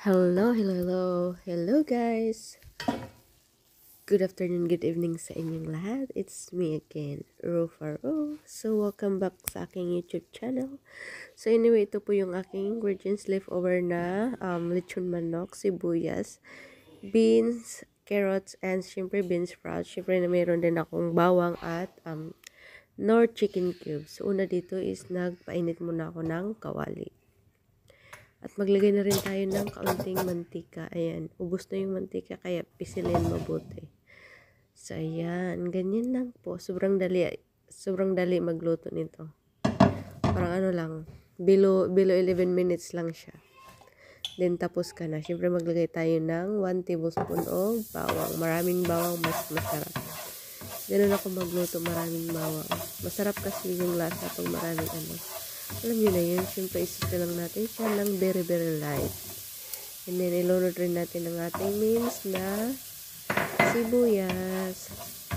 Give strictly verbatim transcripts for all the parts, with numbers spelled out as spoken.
Hello, hello, hello. Hello guys. Good afternoon, good evening sa inyong lahat. It's me again, Rofaro. So, welcome back sa aking YouTube channel. So, anyway, ito po yung aking ingredients leftover na um, lechon manok, sibuyas, beans, carrots, and syempre beans sprouts. Syempre na mayroon din akong bawang at um, nor chicken cubes. So, una dito is nagpainit muna ako ng kawali. At maglagay na rin tayo ng kaunting mantika. Ayan, ubos na yung mantika kaya pisilin mabuti. So, ayan, ganyan lang po. Sobrang dali, sobrang dali magluto nito. Parang ano lang, below, below eleven minutes lang siya. Then, tapos ka na. Siyempre, maglagay tayo ng one tablespoon of bawang. Maraming bawang, mas masarap. Ganun ako magluto, maraming bawang. Masarap kasi yung lasa pag maraming ano. Alam nyo na yun, siyempre isip lang natin siya ng very very light. And then ilunod rin natin ang ating beans na sibuyas.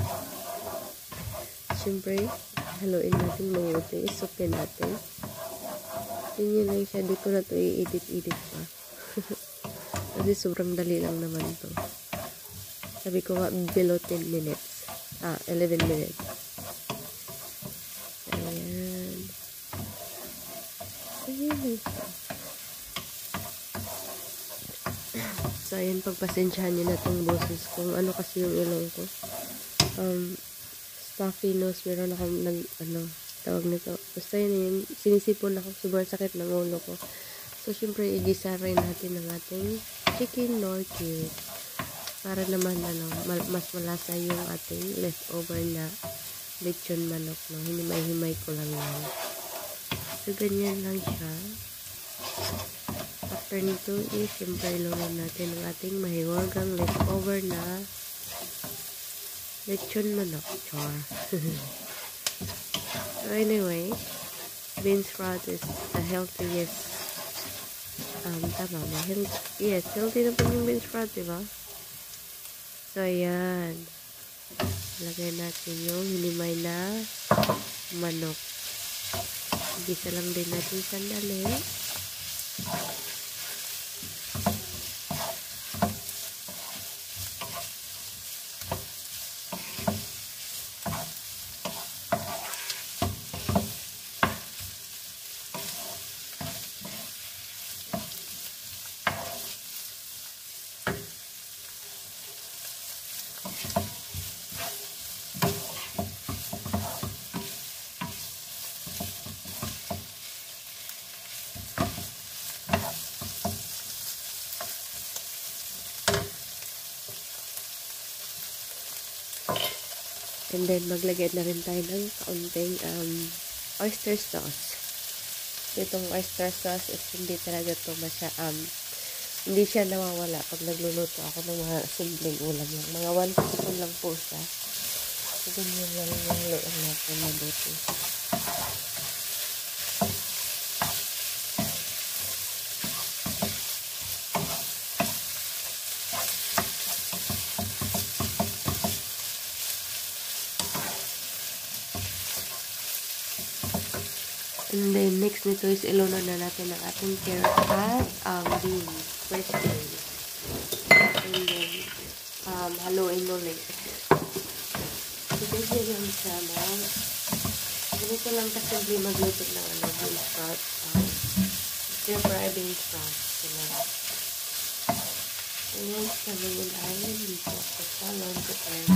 Siyempre, haluin natin mabuti, isupin natin. Ganyan lang siya, di ko na ito i-edit-edit pa. Kasi sobrang dali lang naman to. Sabi ko nga, below ten minutes. Ah, eleven minutes. Ayan. Ayan. So, ayan, pagpasensyahan nyo na itong boses kung ano kasi yung ilong ko. Um, stuffy nose, meron ako nag, ano, tawag nito. Basta yun, yun, sinisipon ako, sobrang sakit ng ulo ko. So, syempre, igisa rin natin ang ating chicken nor cube. Para naman, ano, mal mas malasa yung ating leftover na lechon manok, no? Hinimay-himay ko lang yan. So, ganyan lang siya. After nito is, siyempre, ilunod natin ang ating mahiwagang leftover na lechon manok. Char. So, anyway, bean sprout is the healthiest. Um, tama ba? Health, yes, healthy na po yung bean sprout, diba? So, ayan. Lagay natin yung hinimay na manok. Gisa lang din natin sandali. And then, maglagay na rin tayo ng kaunting um, oyster sauce. Itong oyster sauce is hindi talaga ito masya, um, hindi siya nawawala pag nagluluto ako ng mga simpleng ulam lang. Mga one teaspoon lang po siya. So, ganyan lang yung haluan natin mabuti. And then, next nito is ilunod na natin ang ating carrot at um, beans. Fresh beans. And then, um, haluin ulit. So, ganyan lang siya na. Ganito lang kasimple magluto ng ano, bean sprout. Um, stir-fry bean sprout. Sila. Ayan, sa ngayon ay dito ako sa long prepare.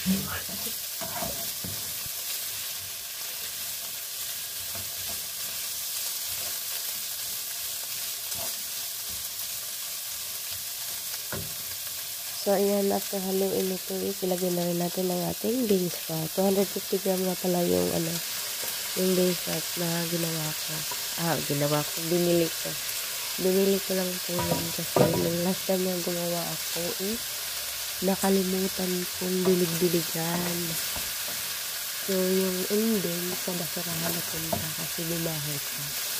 So, ayan, after haluin ito, ilagay na rin natin ang ating beans sprout. two hundred fifty gram na pala yung, ano, yung beans sprout na ginawa ko. Ah, ginawa ko. Binili ko. Binili ko lang ito yun kasi nung last time na gumawa ako, eh, nakalimutan kong bilig-biligan. So, yung ending, sa basurahan na punta kasi bumahay ko.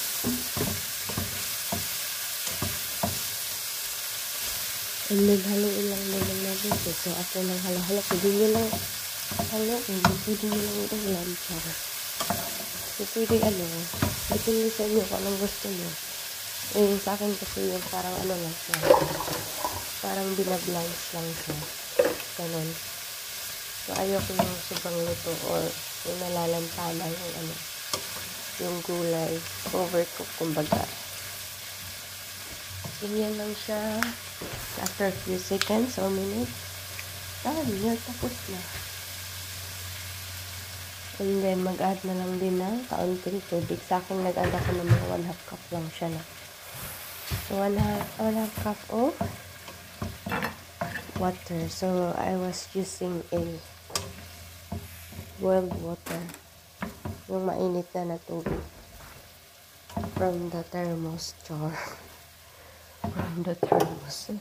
And then, haluin lang naman natin ito. So, ako lang halo-halo. Pwede nyo lang haluin. Pwede nyo lang ito lancha. So, pwede ano, depende sa inyo kung anong gusto nyo. Eh, sa akin kasi yung parang ano lang siya. Parang binablice lang siya. Ganon. So, ayoko yung sobrang luto or yung nalalantana yung ano, yung gulay. Overcook, kumbaga. Ganyan lang siya. After a few seconds or minutes, done. Yan, tapos na. And then, mag-add na lang din ng kaunting tubig. Sa akin, nag-add ako ng mga one half cup lang siya na. So, one half, one half cup of water. So, I was using a boiled water. Yung mainit na na tubig. From the thermos jar. From the thermos.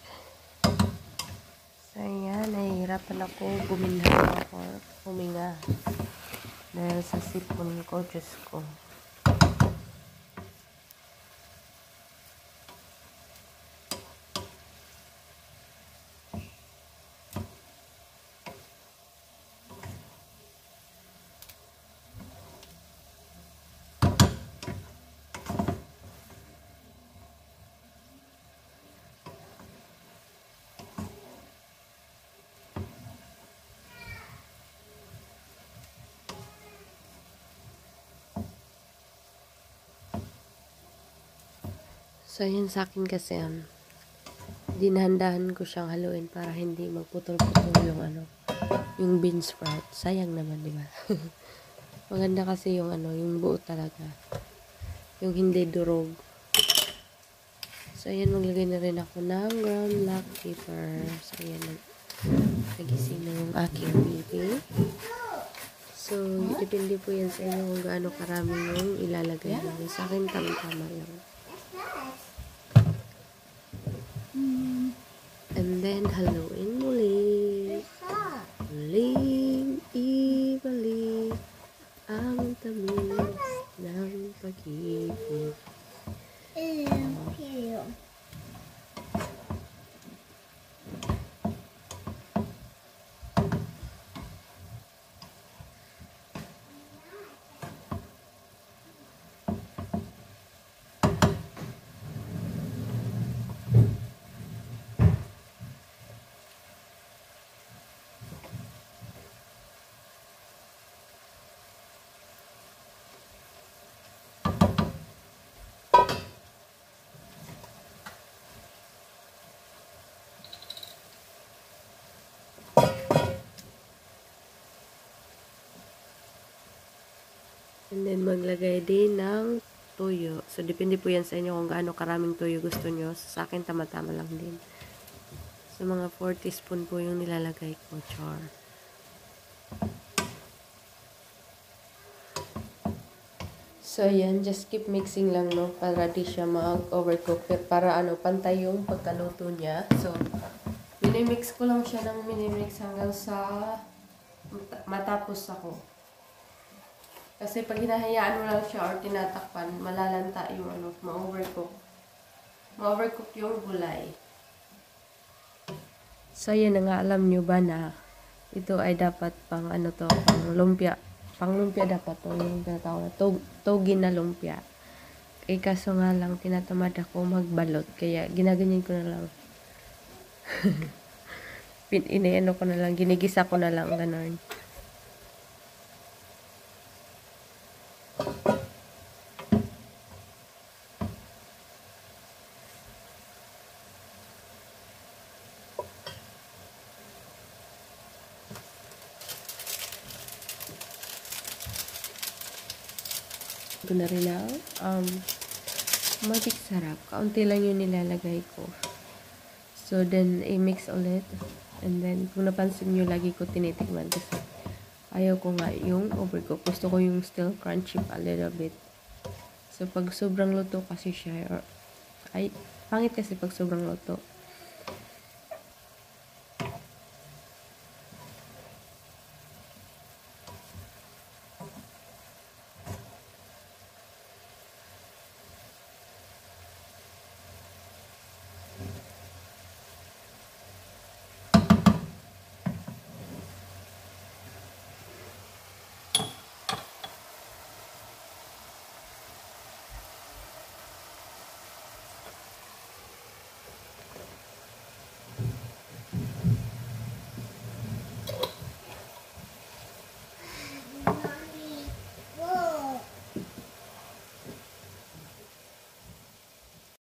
So, ayan. Nahihirapan ako. Guminhaw ako. Huminga. Dahil sa sipon ko, Diyos ko. So, yun sa akin kasi, um, dinahandahan ko siyang haluin para hindi magputol-putol yung ano, yung bean sprout. Sayang naman, di ba? Maganda kasi yung ano, yung buo talaga. Yung hindi durog. So, ayan, maglagay na rin ako ng ground black pepper. So, ayan, nagising na yung aking baby. So, depende po yan sa inyo kung gaano karami yung ilalagay nyo. Sa akin, tama-tama lang. And then, haluin muli. Muling ibalik ang tamis ng pag-ibig. And then, maglagay din ng toyo. So, depende po yan sa inyo kung gaano karaming toyo gusto nyo. So, sa akin, tama-tama lang din. So, mga four teaspoon po yung nilalagay ko. Char. So, ayan. Just keep mixing lang, no? Para di siya mag-overcook. Para, ano, pantay yung pagkaluto niya. So, minimix ko lang siya ng minimix hanggang sa matapos ako. Kasi pag hinahayaan mo lang siya or tinatakpan, malalanta yung ano, ma-overcook. Ma-overcook yung gulay. So, yan na nga, alam nyo ba na ito ay dapat pang ano to, pang lumpia. Pang lumpia dapat to, yung tinatawag na tog, togi na lumpia. Eh, kaso nga lang, tinatamad ako magbalot. Kaya, ginaganyan ko na lang. Pin-inaano ko na lang, ginigisa ko na lang, ganon. Ito na rin ang um, magic sarap. Kaunti lang yung nilalagay ko. So, then, i-mix ulit. And then, kung napansin nyo, lagi ko tinitikman kasi ayaw ko nga yung overcook. Gusto ko yung still crunchy pa a little bit. So, pag sobrang luto kasi siya, or, ay, pangit kasi pag sobrang luto.